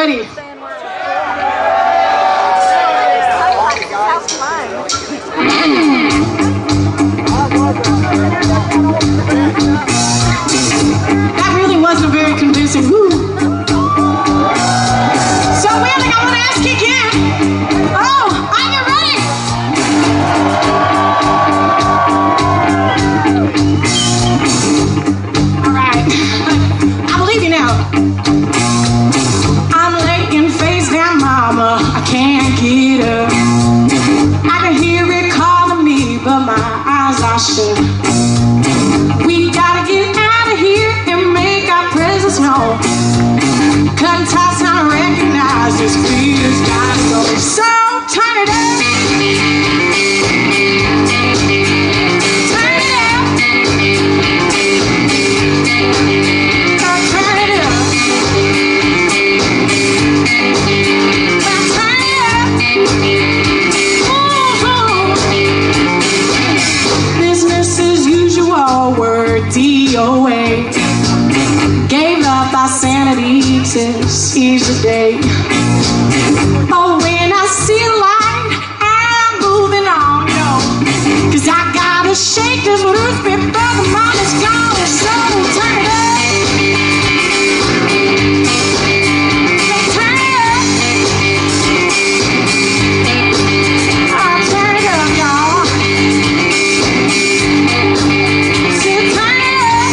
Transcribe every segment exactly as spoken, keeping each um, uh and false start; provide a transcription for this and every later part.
ready? That really wasn't very convincing. Woo. So we only got one ass kick in. Oh, are you ready? All right. I believe you now. I'm laying face down, mama. I can't get up. I can hear it calling me, but my eyes are shut. We gotta get out of here and make our presence known. Cut and toss, not recognize this feel's gotta go. So turn it up. Turn it up. Now turn it up. Now turn it up. Ooh. Business as usual, we're D O A. Gave up our sanity to seize the day. Oh, when I see a light, I'm moving on, no. Cause I gotta shake this loose before the moment's gone. So turn it up. So turn it up. Oh, turn it up, y'all. So turn it up.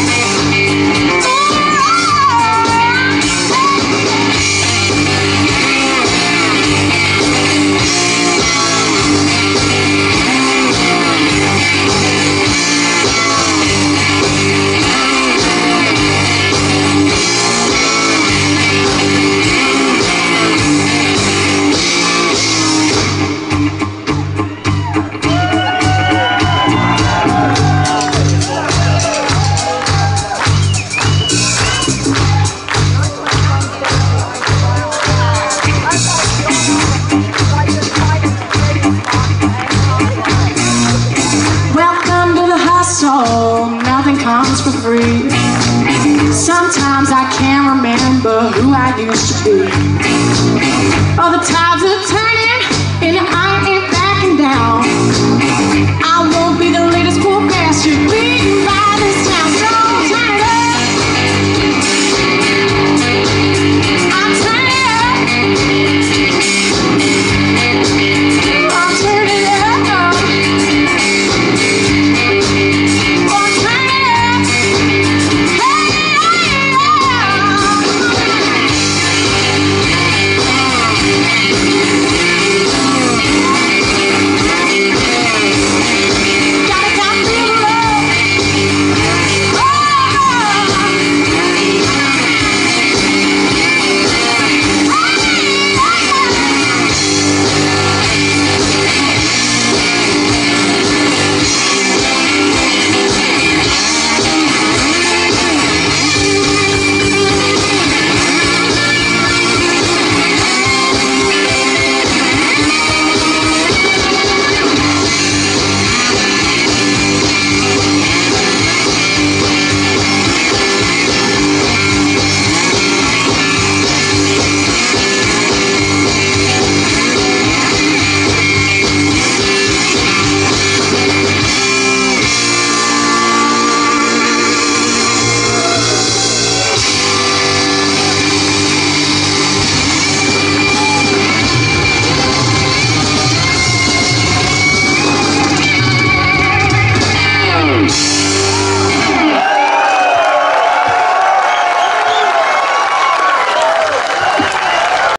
Nothing comes for free. Sometimes I can't remember who I used to be. All the times of time